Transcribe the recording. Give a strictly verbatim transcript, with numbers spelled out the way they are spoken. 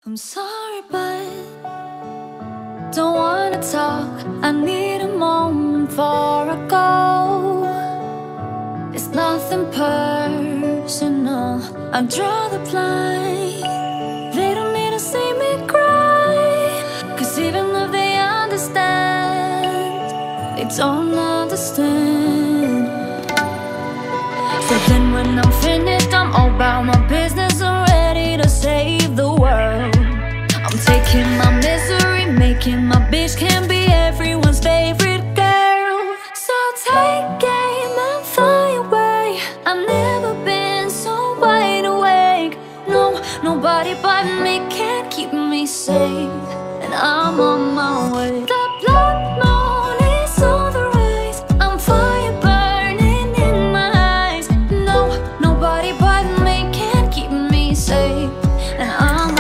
I'm sorry, but don't wanna talk. I need a moment for a go. It's nothing personal. I draw the blind. They don't need to see me cry, 'cause even if they understand, they don't understand. So then when I'm finished, I'm all about my business. I'm ready to save the world. I'm taking my misery, making my bitch can be everyone's favorite girl. So take aim and fly away. I've never been so wide awake. No, nobody but me can keep me safe, and I'm on my way. The blood moon is on the rise. I'm fire burning in my eyes. No, nobody but me can keep me safe, and I'm